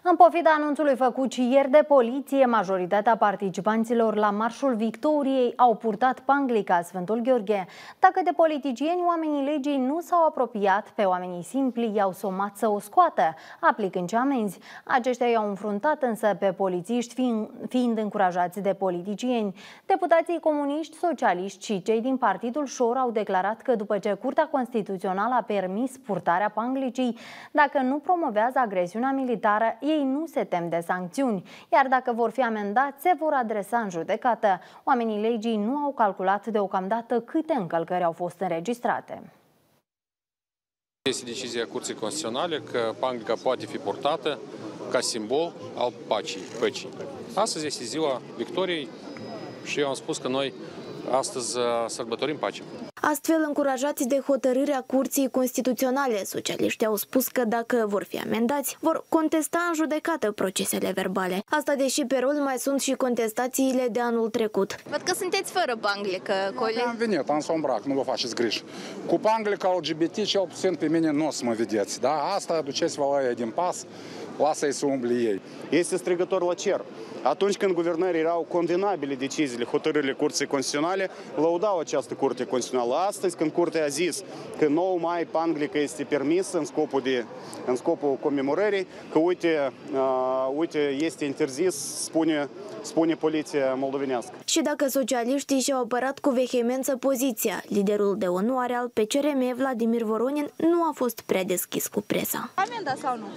În pofida anunțului făcut și ieri de poliție, majoritatea participanților la Marșul Victoriei au purtat panglica Sfântul Gheorghe. Dacă de politicieni oamenii legii nu s-au apropiat, pe oamenii simpli i-au somat să o scoată, aplicând și amenzi. Aceștia i-au înfruntat însă pe polițiști, fiind încurajați de politicieni. Deputații comuniști, socialiști și cei din Partidul Șor au declarat că după ce Curtea Constituțională a permis purtarea panglicii, dacă nu promovează agresiunea militară, ei nu se tem de sancțiuni, iar dacă vor fi amendați, se vor adresa în judecată. Oamenii legii nu au calculat deocamdată câte încălcări au fost înregistrate. Este decizia Curții Constituționale că panglica poate fi purtată ca simbol al păcii. Astăzi este ziua victoriei și eu am spus că noi astăzi sărbătorim pacea. Astfel, încurajați de hotărârea Curții Constituționale, socialiștii au spus că dacă vor fi amendați, vor contesta în judecată procesele verbale. Asta deși pe rol mai sunt și contestațiile de anul trecut. Văd că sunteți fără panglică, colegi. Am venit, am să îmbrac, nu vă faceți griji. Cu panglica LGBT, cel puțin pe mine nu o să mă vedeți. Da? Asta aduceți-vă la ăia din pas, lasă-i să umble ei. Este strigător la cer. Atunci când guvernării erau condamnabile deciziile, hotărârile Curții Constituționale, lăudau această Curte Constituțională. Astăzi, când Curtea a zis că 9 mai panglica este permisă în scopul comemorării, că uite, este interzis, spune poliția moldovenească. Și dacă socialiștii și-au apărat cu vehemență poziția, liderul de onoare al PCRM, Vladimir Voronin, nu a fost prea deschis cu presa. Amenda sau nu?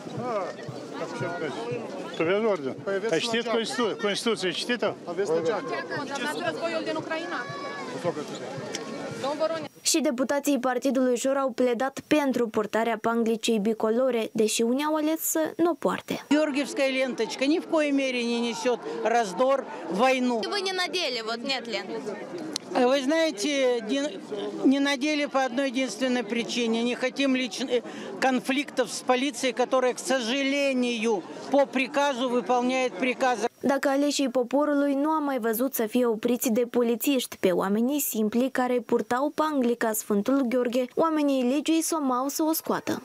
Tu vezi ordine. Ai citit Constituția, citit-o? Condamnați războiul din Ucraina. Domnul Voronin. Și deputații Partidului Șor au pledat pentru purtarea panglicii bicolore, deși unii au ales să nu o poarte. Георгиевская ленточка ни в коей мере не несет раздор, войну. Вы не надели, вот нет ленты. Вы знаете, не надели по одной единственной причине. Не хотим конфликтов с полицией, которая, к сожалению, по приказу выполняет приказы. Dacă aleșii poporului nu am mai văzut să fie opriți de polițiști pe oamenii simpli care purtau panglica Sfântul Gheorghe, oamenii legii somau să o scoată.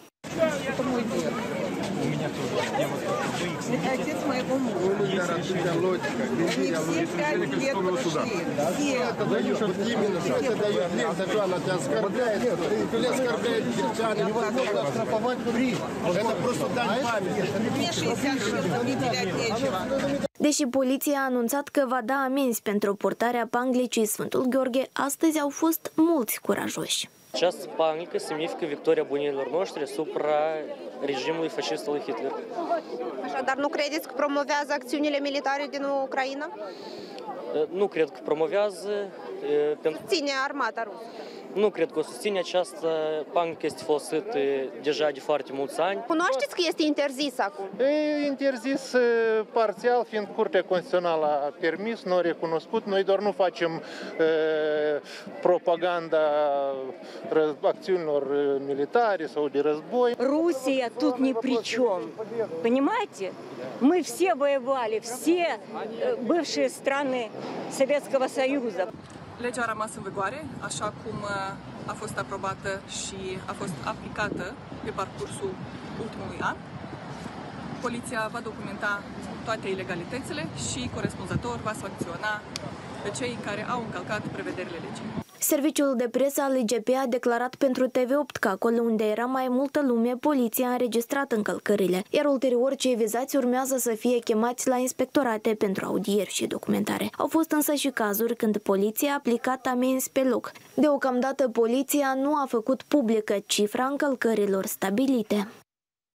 Отец моего мужа. Они все 5 лет прошли. Именно, что ты даешь лев, за что она тебя оскорбляет, или оскорбляет девчат, невозможно оштрафовать при. Это просто дань памяти. Мне 66, мне терять нечего. Deși poliția a anunțat că va da amenzi pentru purtarea panglicii Sfântul Gheorghe, astăzi au fost mulți curajoși. Această panglică semnifică victoria bunilor noștri asupra regimului fascist lui Hitler. Așadar, nu credeți că promovează acțiunile militare din Ucraina? Nu cred că promovează. Susține armata rusă. Nu cred că o susține. Această panglică este folosită deja de foarte mulți ani. Cunoașteți că este interzis acum? E interzis parțial, fiind Curtea Constituțională a permis, nu a recunoscut. Noi doar nu facem propaganda acțiunilor militare sau de război. Rusia тут ни при чем. Понимаете? Мы все воевали, все бывшие страны Советского Союза. Legea a rămas în vigoare, așa cum a fost aprobată și a fost aplicată pe parcursul ultimului an. Poliția va documenta toate ilegalitățile și corespunzător va sancționa pe cei care au încălcat prevederile legii. Serviciul de presă al IGP a declarat pentru TV8 că acolo unde era mai multă lume, poliția a înregistrat încălcările, iar ulterior cei vizați urmează să fie chemați la inspectorate pentru audieri și documentare. Au fost însă și cazuri când poliția a aplicat amenzi pe loc. Deocamdată poliția nu a făcut publică cifra încălcărilor stabilite.